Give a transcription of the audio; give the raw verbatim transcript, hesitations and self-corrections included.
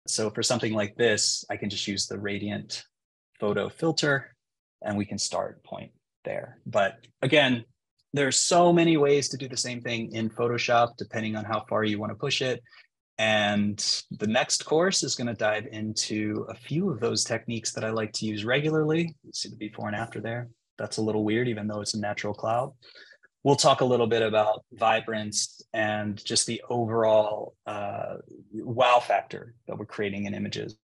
So for something like this, I can just use the radiant photo filter and we can start point there. But again, there's so many ways to do the same thing in Photoshop, depending on how far you want to push it. And the next course is going to dive into a few of those techniques that I like to use regularly. You see the before and after there. That's a little weird, even though it's a natural cloud. We'll talk a little bit about vibrance and just the overall uh, wow factor that we're creating in images.